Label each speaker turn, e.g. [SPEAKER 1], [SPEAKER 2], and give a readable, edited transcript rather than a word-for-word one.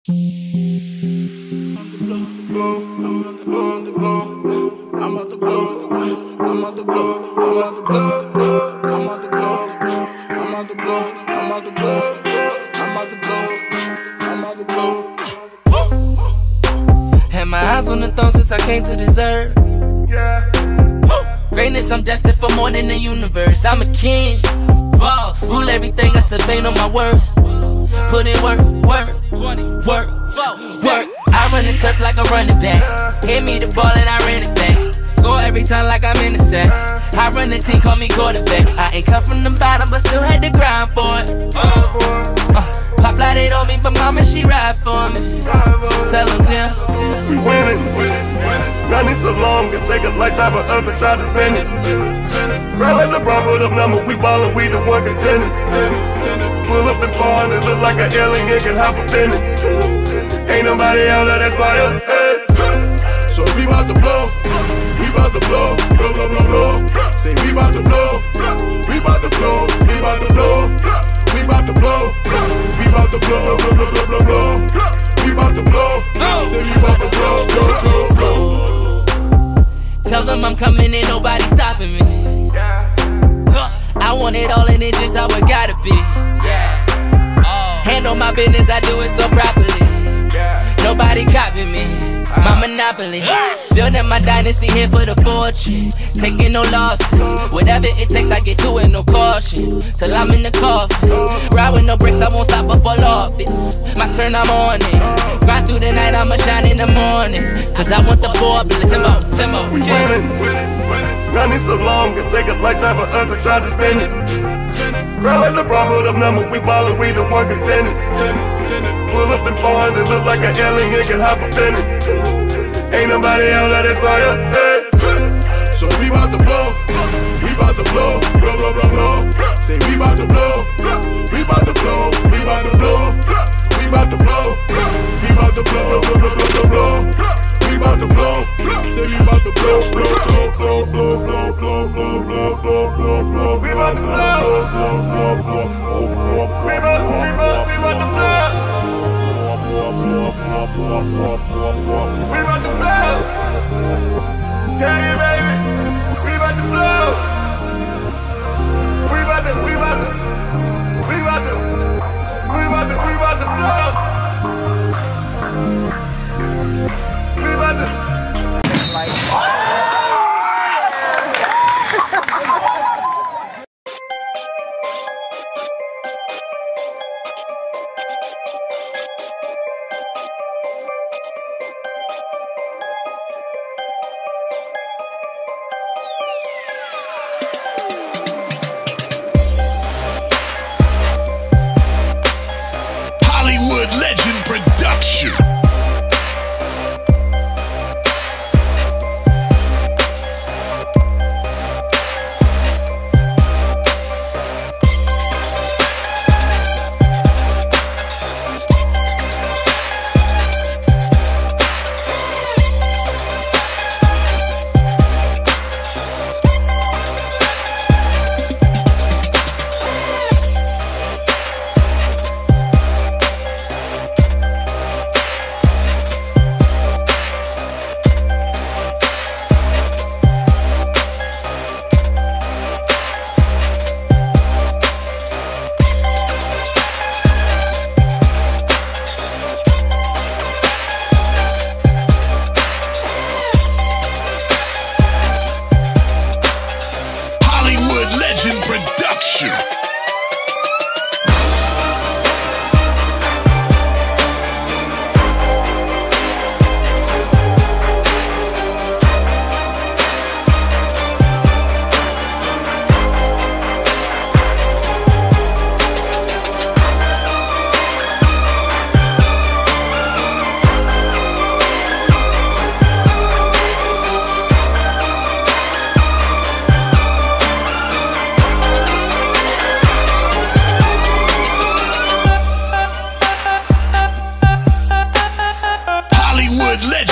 [SPEAKER 1] Had my eyes on the throne since I came to this earth. Greatness, I'm destined for more than the universe. I'm a king, boss, rule everything, I survey on my worth. Put in work, work, work. I run the turf like a running back. Hit me the ball and I ran it back. Score every time like I'm in the sack. I run the team, call me quarterback. I ain't come from the bottom, but still had to grind for it. Pop like it on me, but mama, she ride for me. Tell them, Jim.
[SPEAKER 2] We winning. Running so long, it take a lifetime of us to try to spend it. Grind like LeBron, put up numbers, we ballin', we the one contending. Pull up in bars, it look like an alien, can hop up in it. Ain't nobody out there that's by us, hey. So we bout to blow, we bout to blow, blow, blow, blow, blow. Say we bout to blow, we bout to blow, we bout to blow, we bout to blow, we bout to blow, blow, blow, blow, blow, blow. We bout to blow, say we bout to blow, blow, blow, blow.
[SPEAKER 1] Tell them I'm coming and nobody stopping me. I want it all and it's just how it gotta be. Handle my business, I do it so properly. Nobody copy me, my monopoly. Building my dynasty here for the fortune. Taking no losses, whatever it takes I get to it, no caution. Till I'm in the coffin, ride with no brakes, I won't stop before off it. My turn, I'm on it. Grind through the night, I'ma shine in the morning. Cause I want the 4 billion, Timbo.
[SPEAKER 2] We winning, running so long, it take a lifetime for us to try to spend it. Grind like LeBron, put up numbers, we ballin', we the one contending. Pull up in bars, it look like an alien, can hop up in it. Ain't nobody out there that's by us, hey. So we bout to blow, we bout to blow, blow, blow, blow, blow. Say we bout to blow, we bout to blow, we bout to blow, we bout to blow, we bout to blow, blow, blow, blow, blow, blow. We bout to blow, say we bout to blow, blow, blow, blow, blow, blow, blow, blow, blow, blow, blow. We bout to blow, blow, blow, blow, blow. We bout to blow. We bout to blow. Tell you, baby, we bout to blow. We bout to blow. We bout to
[SPEAKER 3] Legend Production. Legend.